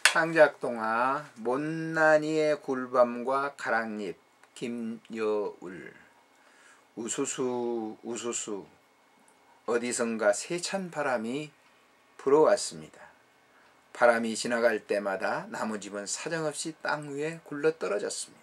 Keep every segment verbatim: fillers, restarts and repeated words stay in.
창작동화 못난이의 굴밤과 가랑잎. 김여울. 우수수 우수수 어디선가 세찬 바람이 불어왔습니다. 바람이 지나갈 때마다 나무집은 사정없이 땅 위에 굴러 떨어졌습니다.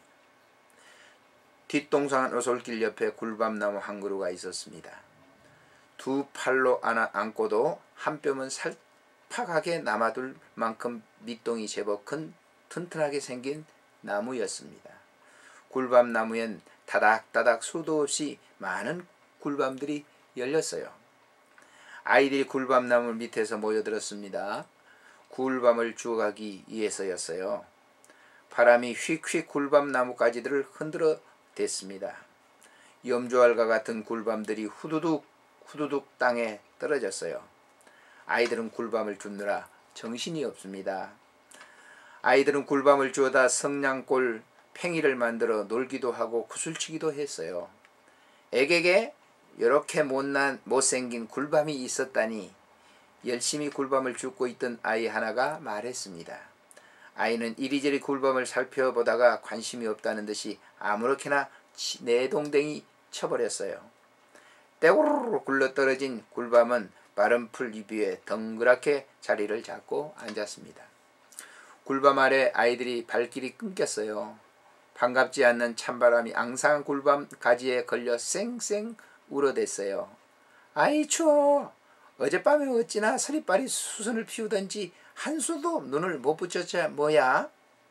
뒷동산 오솔길 옆에 굴밤나무 한 그루가 있었습니다. 두 팔로 안고도 한 뼘은 살팍하게 남아둘 만큼 밑동이 제법 큰 튼튼하게 생긴 나무였습니다. 굴밤나무엔 다닥다닥 수도 없이 많은 굴밤들이 열렸어요. 아이들이 굴밤나무 밑에서 모여들었습니다. 굴밤을 주워가기 위해서였어요. 바람이 휙휙 굴밤나무 가지들을 흔들어 댔습니다. 염주알과 같은 굴밤들이 후두둑 후두둑 땅에 떨어졌어요. 아이들은 굴밤을 줍느라 정신이 없습니다. 아이들은 굴밤을 주워다 성냥골 팽이를 만들어 놀기도 하고 구슬치기도 했어요. 에게게 이렇게 못난 못생긴 굴밤이 있었다니. 열심히 굴밤을 줍고 있던 아이 하나가 말했습니다. 아이는 이리저리 굴밤을 살펴보다가 관심이 없다는 듯이 아무렇게나 내동댕이 쳐버렸어요. 떼고르르 굴러떨어진 굴밤은 마른 풀 잎 위에 덩그랗게 자리를 잡고 앉았습니다. 굴밤 아래 아이들이 발길이 끊겼어요. 반갑지 않는 찬바람이 앙상한 굴밤 가지에 걸려 쌩쌩 울어댔어요. 아이 추워. 어젯밤에 어찌나 서리빨이 수선을 피우던지 한수도 눈을 못 붙였자 뭐야?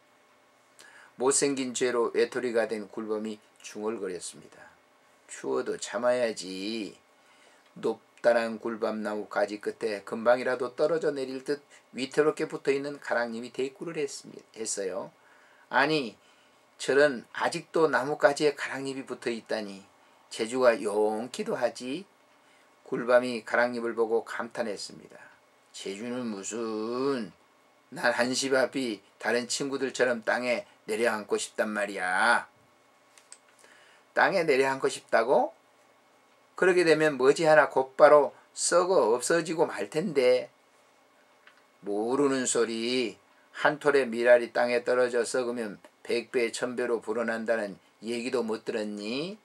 못생긴 죄로 외톨이가 된 굴밤이 중얼거렸습니다. 추워도 참아야지. 높다란 굴밤나무 가지 끝에 금방이라도 떨어져 내릴 듯 위태롭게 붙어있는 가랑잎이 대꾸를 했어요. 아니, 저런 아직도 나뭇가지에 가랑잎이 붙어있다니 재주가 용기도 하지. 굴밤이 가랑잎을 보고 감탄했습니다. 재주는 무슨. 난 한시 앞이 다른 친구들처럼 땅에 내려앉고 싶단 말이야. 땅에 내려앉고 싶다고? 그러게 되면 머지않아 곧바로 썩어 없어지고 말 텐데. 모르는 소리. 한 톨의 미랄이 땅에 떨어져 썩으면 백배 천배로 불어난다는 얘기도 못 들었니?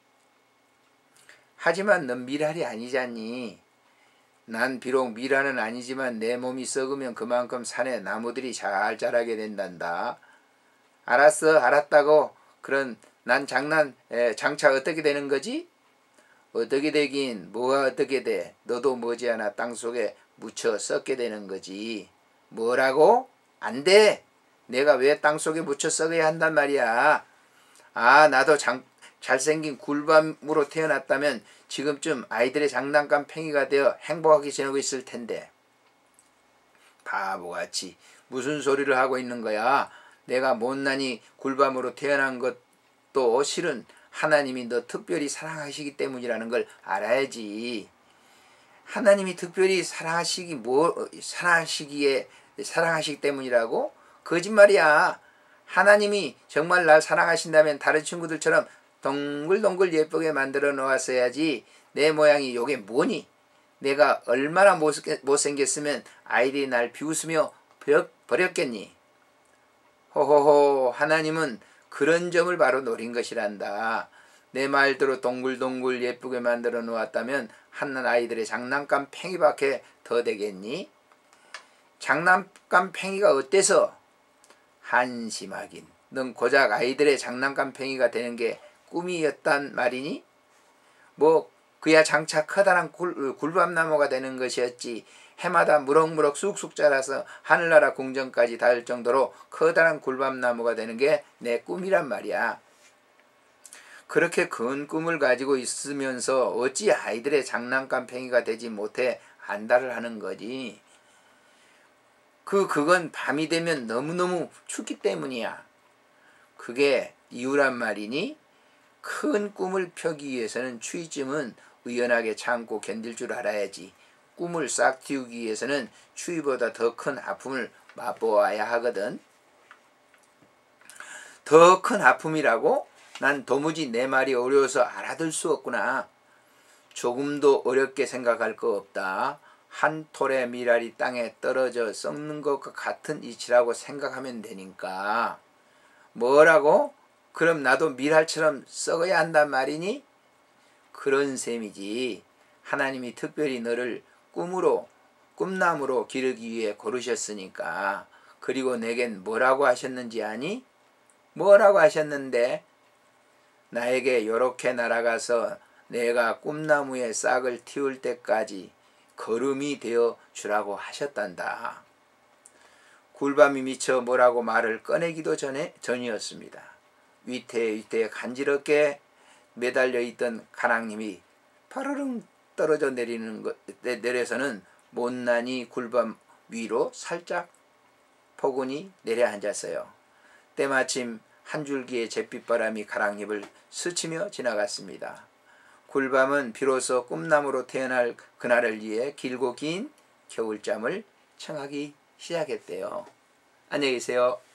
하지만 넌 미랄이 아니잖니. 난 비록 미랄은 아니지만 내 몸이 썩으면 그만큼 산에 나무들이 잘 자라게 된단다. 알았어, 알았다고. 그럼 난 장난 에, 장차 어떻게 되는 거지? 어떻게 되긴 뭐가 어떻게 돼. 너도 머지않아 땅속에 묻혀 썩게 되는 거지. 뭐라고? 안 돼. 내가 왜 땅속에 묻혀 썩어야 한단 말이야. 아, 나도 장, 잘생긴 굴밤으로 태어났다면 지금쯤 아이들의 장난감 팽이가 되어 행복하게 지내고 있을 텐데. 바보같이 무슨 소리를 하고 있는 거야. 내가 못난이 굴밤으로 태어난 것도 실은 하나님이 너 특별히 사랑하시기 때문이라는 걸 알아야지. 하나님이 특별히 사랑하시기 뭐 사랑하시기에 사랑하시기 때문이라고? 거짓말이야. 하나님이 정말 날 사랑하신다면 다른 친구들처럼 동글동글 예쁘게 만들어 놓았어야지. 내 모양이 요게 뭐니? 내가 얼마나 못생겼으면 아이들이 날 비웃으며 버렸겠니? 호호호, 하나님은 그런 점을 바로 노린 것이란다. 내 말대로 동글동글 예쁘게 만들어 놓았다면 한낱 아이들의 장난감 팽이밖에 더 되겠니? 장난감 팽이가 어때서? 한심하긴. 넌 고작 아이들의 장난감 팽이가 되는 게 꿈이었단 말이니? 뭐 그야 장차 커다란 굴, 굴밤나무가 되는 것이었지. 해마다 무럭무럭 쑥쑥 자라서 하늘나라 궁전까지 닿을 정도로 커다란 굴밤나무가 되는 게 내 꿈이란 말이야. 그렇게 큰 꿈을 가지고 있으면서 어찌 아이들의 장난감 팽이가 되지 못해 안달을 하는 거지. 그 그건 밤이 되면 너무너무 춥기 때문이야. 그게 이유란 말이니? 큰 꿈을 펴기 위해서는 추위쯤은 의연하게 참고 견딜 줄 알아야지. 꿈을 싹 틔우기 위해서는 추위보다 더 큰 아픔을 맛보아야 하거든. 더 큰 아픔이라고? 난 도무지 내 말이 어려워서 알아들 수 없구나. 조금도 어렵게 생각할 거 없다. 한 톨의 밀알이 땅에 떨어져 썩는 것과 같은 이치라고 생각하면 되니까. 뭐라고? 그럼 나도 밀알처럼 썩어야 한단 말이니? 그런 셈이지. 하나님이 특별히 너를 꿈으로 꿈나무로 기르기 위해 고르셨으니까. 그리고 내겐 뭐라고 하셨는지 아니? 뭐라고 하셨는데? 나에게 요렇게 날아가서 내가 꿈나무의 싹을 틔울 때까지 거름이 되어 주라고 하셨단다. 굴밤이 미쳐 뭐라고 말을 꺼내기도 전에 전이었습니다. 위태에 위태에 간지럽게 매달려 있던 가랑님이 파르릉 떨어져 내리는 것, 내려서는 못난이 굴밤 위로 살짝 포근히 내려앉았어요. 때마침 한 줄기의 잿빛바람이 가랑잎을 스치며 지나갔습니다. 굴밤은 비로소 꿈나무로 태어날 그날을 위해 길고 긴 겨울잠을 청하기 시작했대요. 안녕히 계세요.